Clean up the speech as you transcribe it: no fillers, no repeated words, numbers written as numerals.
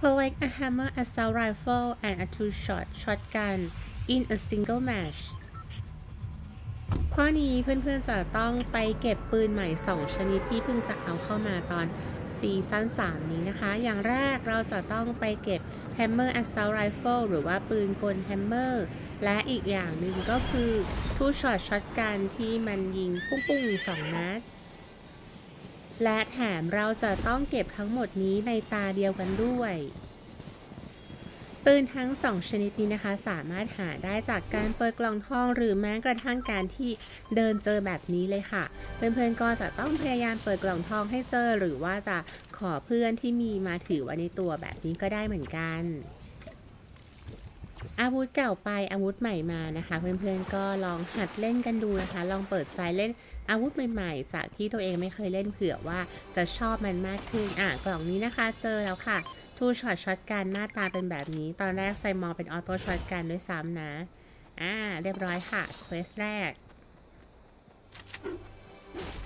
Collect a hammer assault rifle and a two-shot shotgun in a single match ข้อนี้เพื่อนๆจะต้องไปเก็บปืนใหม่2ชนิดที่เพิ่งจะเอาเข้ามาตอนซีซั่น3นี้นะคะอย่างแรกเราจะต้องไปเก็บ Hammer Assault Rifle หรือว่าปืนกล Hammer และอีกอย่างหนึ่งก็คือ Two Shot Shotgun ที่มันยิงปุ้งๆ2นัดและแถมเราจะต้องเก็บทั้งหมดนี้ในตาเดียวกันด้วยปืนทั้ง2ชนิดนี้นะคะสามารถหาได้จากการเปิดกล่องทองหรือแม้กระทั่งการที่เดินเจอแบบนี้เลยค่ะเพื่อนๆก็จะต้องพยายามเปิดกล่องทองให้เจอหรือว่าจะขอเพื่อนที่มีมาถือไว้ในตัวแบบนี้ก็ได้เหมือนกันอาวุธเก่าไปอาวุธใหม่มานะคะเพื่อนๆก็ลองหัดเล่นกันดูนะคะลองเปิดใจเล่นอาวุธใหม่ๆจากที่ตัวเองไม่เคยเล่นเผื่อว่าจะชอบมันมากขึ้นกล่องนี้นะคะเจอแล้วค่ะทูช็อตช็อตกันหน้าตาเป็นแบบนี้ตอนแรกไซมอลเป็นออโต้ช็อตกันด้วยซ้ำนะเรียบร้อยค่ะเควสแรก